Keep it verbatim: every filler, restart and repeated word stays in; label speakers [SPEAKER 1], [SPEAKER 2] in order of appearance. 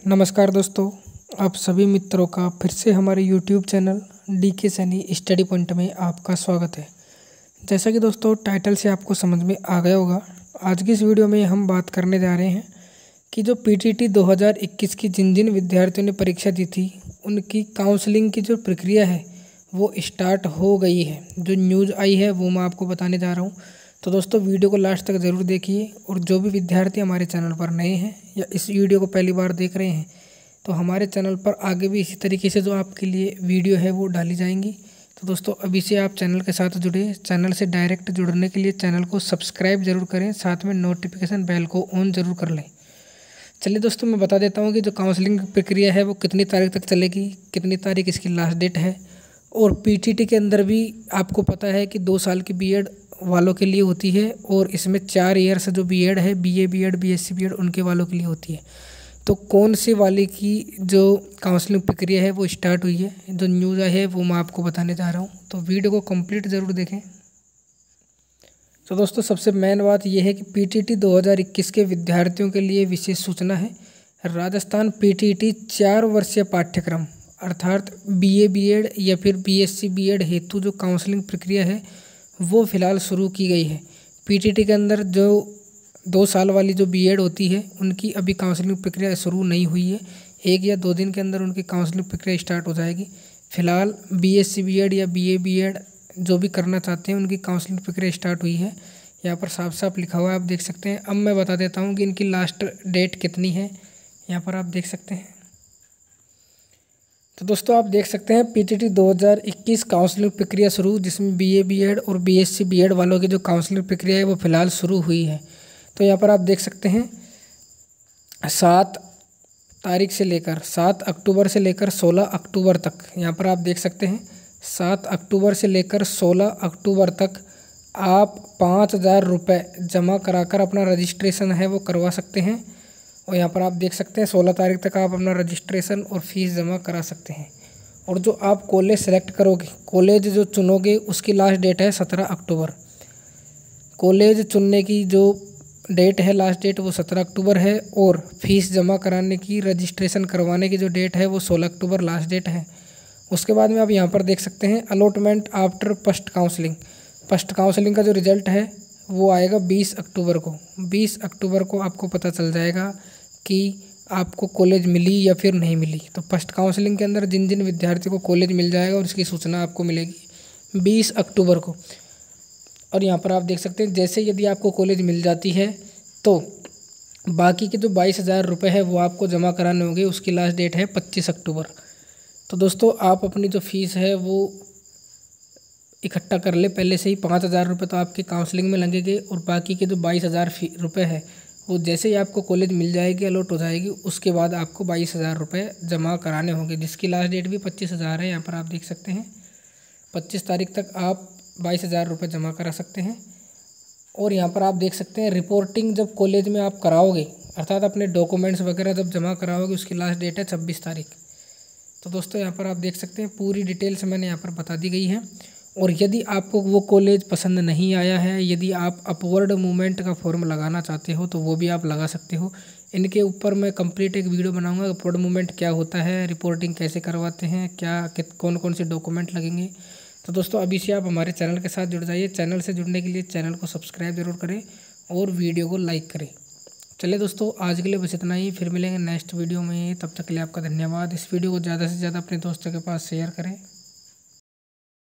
[SPEAKER 1] नमस्कार दोस्तों, आप सभी मित्रों का फिर से हमारे यूट्यूब चैनल डी के सैनी स्टडी पॉइंट में आपका स्वागत है। जैसा कि दोस्तों टाइटल से आपको समझ में आ गया होगा, आज की इस वीडियो में हम बात करने जा रहे हैं कि जो पीटीटी दो हज़ार इक्कीस की जिन जिन विद्यार्थियों ने परीक्षा दी थी उनकी काउंसलिंग की जो प्रक्रिया है वो स्टार्ट हो गई है। जो न्यूज़ आई है वो मैं आपको बताने जा रहा हूँ। तो दोस्तों वीडियो को लास्ट तक ज़रूर देखिए, और जो भी विद्यार्थी हमारे चैनल पर नए हैं या इस वीडियो को पहली बार देख रहे हैं तो हमारे चैनल पर आगे भी इसी तरीके से जो आपके लिए वीडियो है वो डाली जाएंगी। तो दोस्तों अभी से आप चैनल के साथ जुड़े, चैनल से डायरेक्ट जुड़ने के लिए चैनल को सब्सक्राइब जरूर करें, साथ में नोटिफिकेशन बेल को ऑन जरूर कर लें। चलिए दोस्तों मैं बता देता हूँ कि जो काउंसलिंग प्रक्रिया है वो कितनी तारीख तक चलेगी, कितनी तारीख इसकी लास्ट डेट है। और पीटीटी के अंदर भी आपको पता है कि दो साल की बीएड वालों के लिए होती है, और इसमें चार ईयर्स जो बीएड है, बीए बीएड बीएससी बीएड उनके वालों के लिए होती है। तो कौन से वाले की जो काउंसलिंग प्रक्रिया है वो स्टार्ट हुई है, जो न्यूज़ आई है वो मैं आपको बताने जा रहा हूँ। तो वीडियो को कंप्लीट ज़रूर देखें। तो दोस्तों सबसे मेन बात यह है कि पीटीटी दो हज़ार इक्कीस के विद्यार्थियों के लिए विशेष सूचना है। राजस्थान पीटीटी चार वर्षीय पाठ्यक्रम अर्थात बीए बीएड या फिर बीएससी बीएड हेतु जो काउंसलिंग प्रक्रिया है वो फ़िलहाल शुरू की गई है। पीटीटी के अंदर जो दो साल वाली जो बीएड होती है उनकी अभी काउंसलिंग प्रक्रिया शुरू नहीं हुई है। एक या दो दिन के अंदर उनकी काउंसलिंग प्रक्रिया स्टार्ट हो जाएगी। फ़िलहाल बीएससी बीएड या बीए बीएड जो भी करना चाहते हैं उनकी काउंसलिंग प्रक्रिया स्टार्ट हुई है। यहाँ पर साफ साफ लिखा हुआ है, आप देख सकते हैं। अब मैं बता देता हूँ कि इनकी लास्ट डेट कितनी है, यहाँ पर आप देख सकते हैं। तो दोस्तों आप देख सकते हैं पीटीटी दो हज़ार इक्कीस काउंसलिंग प्रक्रिया शुरू, जिसमें बीए बीएड और बीएससी बीएड वालों की जो काउंसलिंग प्रक्रिया है वो फ़िलहाल शुरू हुई है। तो यहाँ पर आप देख सकते हैं सात तारीख से लेकर सात अक्टूबर से लेकर सोलह अक्टूबर तक, यहाँ पर आप देख सकते हैं सात अक्टूबर से लेकर सोलह अक्टूबर तक आप पाँच हज़ार रुपये जमा कराकर अपना रजिस्ट्रेशन है वो करवा सकते हैं। और यहाँ पर आप देख सकते हैं सोलह तारीख तक आप अपना रजिस्ट्रेशन और फीस जमा करा सकते हैं। और जो आप कॉलेज सेलेक्ट करोगे, कॉलेज जो चुनोगे, उसकी लास्ट डेट है सत्रह अक्टूबर। कॉलेज चुनने की जो डेट है, लास्ट डेट, वो सत्रह अक्टूबर है। और फीस जमा कराने की, रजिस्ट्रेशन करवाने की जो डेट है वो सोलह अक्टूबर लास्ट डेट है। उसके बाद में आप यहाँ पर देख सकते हैं allotment after first counselling. First counselling का जो रिजल्ट है वो आएगा बीस अक्टूबर को। बीस अक्टूबर को आपको पता चल जाएगा कि आपको कॉलेज मिली या फिर नहीं मिली। तो फर्स्ट काउंसलिंग के अंदर जिन जिन विद्यार्थियों को कॉलेज मिल जाएगा और इसकी सूचना आपको मिलेगी बीस अक्टूबर को। और यहाँ पर आप देख सकते हैं जैसे यदि आपको कॉलेज मिल जाती है तो बाकी के जो बाईस हज़ार रुपये है वो आपको जमा कराने होंगे। उसकी लास्ट डेट है पच्चीस अक्टूबर। तो दोस्तों आप अपनी जो फीस है वो इकट्ठा कर ले पहले से ही। पाँच हज़ार रुपये तो आपके काउंसलिंग में लगेंगे, और बाकी के जो बाईस हज़ार रुपये है वो जैसे ही आपको कॉलेज मिल जाएगी, अलॉट हो जाएगी, उसके बाद आपको बाईस हज़ार रुपये जमा कराने होंगे, जिसकी लास्ट डेट भी पच्चीस हज़ार है। यहाँ पर आप देख सकते हैं पच्चीस तारीख तक आप बाईस हज़ार रुपये जमा करा सकते हैं। और यहाँ पर आप देख सकते हैं रिपोर्टिंग जब कॉलेज में आप कराओगे, अर्थात अपने डॉक्यूमेंट्स वगैरह जब जमा कराओगे, उसकी लास्ट डेट है छब्बीस तारीख। तो दोस्तों यहाँ पर आप देख सकते हैं पूरी डिटेल्स मैंने यहाँ पर बता दी गई है। और यदि आपको वो कॉलेज पसंद नहीं आया है, यदि आप अपवर्ड मूवमेंट का फॉर्म लगाना चाहते हो तो वो भी आप लगा सकते हो। इनके ऊपर मैं कंप्लीट एक वीडियो बनाऊंगा, अपवर्ड मूवमेंट क्या होता है, रिपोर्टिंग कैसे करवाते हैं, क्या कित कौन कौन से डॉक्यूमेंट लगेंगे। तो दोस्तों अभी से आप हमारे चैनल के साथ जुड़ जाइए। चैनल से जुड़ने के लिए चैनल को सब्सक्राइब जरूर करें और वीडियो को लाइक करें। चलिए दोस्तों आज के लिए बस इतना ही, फिर मिलेंगे नेक्स्ट वीडियो में। तब तक के लिए आपका धन्यवाद। इस वीडियो को ज़्यादा से ज़्यादा अपने दोस्तों के पास शेयर करें।